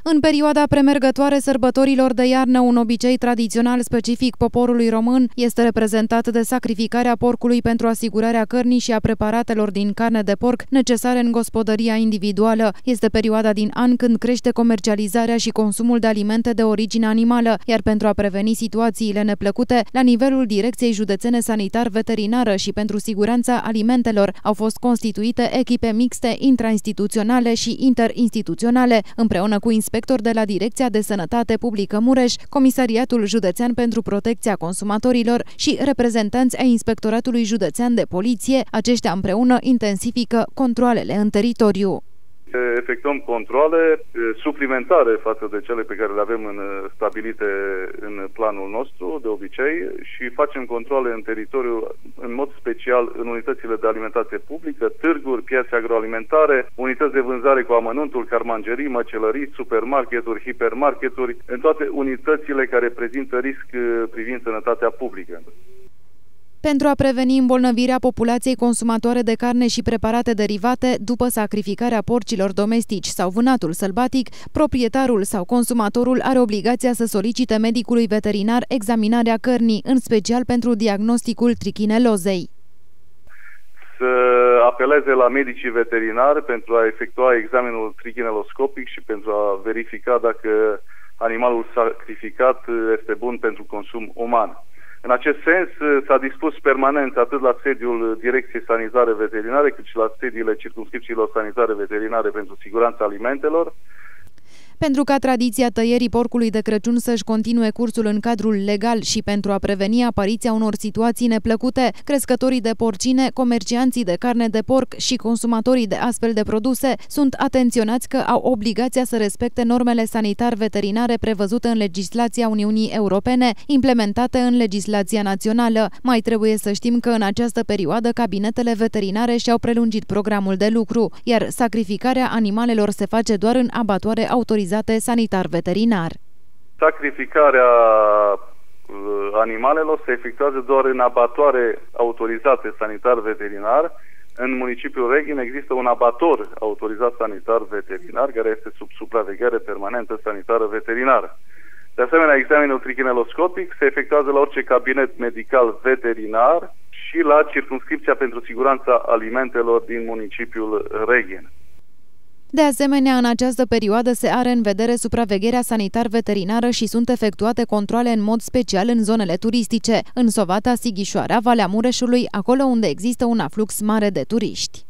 În perioada premergătoare sărbătorilor de iarnă, un obicei tradițional specific poporului român este reprezentat de sacrificarea porcului pentru asigurarea cărnii și a preparatelor din carne de porc necesare în gospodăria individuală. Este perioada din an când crește comercializarea și consumul de alimente de origine animală, iar pentru a preveni situațiile neplăcute, la nivelul Direcției Județene Sanitar-Veterinară și pentru siguranța alimentelor au fost constituite echipe mixte intrainstituționale și interinstituționale, împreună cu inspectori de la Direcția de Sănătate Publică Mureș, Comisariatul Județean pentru Protecția Consumatorilor și reprezentanți ai Inspectoratului Județean de Poliție. Aceștia împreună intensifică controalele în teritoriu. Efectuăm controale suplimentare față de cele pe care le avem stabilite în planul nostru, de obicei, și facem controale în teritoriu, în mod special în unitățile de alimentație publică, târguri, piețe agroalimentare, unități de vânzare cu amănuntul, carmangerii, măcelării, supermarketuri, hipermarketuri, în toate unitățile care prezintă risc privind sănătatea publică. Pentru a preveni îmbolnăvirea populației consumatoare de carne și preparate derivate, după sacrificarea porcilor domestici sau vânatul sălbatic, proprietarul sau consumatorul are obligația să solicite medicului veterinar examinarea cărnii, în special pentru diagnosticul trichinelozei. Să apeleze la medicii veterinari pentru a efectua examenul trichineloscopic și pentru a verifica dacă animalul sacrificat este bun pentru consum uman. În acest sens, s-a dispus permanent atât la sediul Direcției Sanitare Veterinare, cât și la sediile circumscripțiilor sanitare veterinare pentru siguranța alimentelor. Pentru ca tradiția tăierii porcului de Crăciun să-și continue cursul în cadrul legal și pentru a preveni apariția unor situații neplăcute, crescătorii de porcine, comercianții de carne de porc și consumatorii de astfel de produse sunt atenționați că au obligația să respecte normele sanitar-veterinare prevăzute în legislația Uniunii Europene, implementate în legislația națională. Mai trebuie să știm că în această perioadă cabinetele veterinare și-au prelungit programul de lucru, iar sacrificarea animalelor se face doar în abatoare autorizate sanitar-veterinar. Sacrificarea animalelor se efectuează doar în abatoare autorizate sanitar-veterinar. În municipiul Reghin există un abator autorizat sanitar-veterinar care este sub supraveghere permanentă sanitară-veterinară. De asemenea, examenul trichineloscopic se efectuează la orice cabinet medical veterinar și la circumscripția pentru siguranța alimentelor din municipiul Reghin. De asemenea, în această perioadă se are în vedere supravegherea sanitar-veterinară și sunt efectuate controale în mod special în zonele turistice, în Sovata, Sighișoara, Valea Mureșului, acolo unde există un aflux mare de turiști.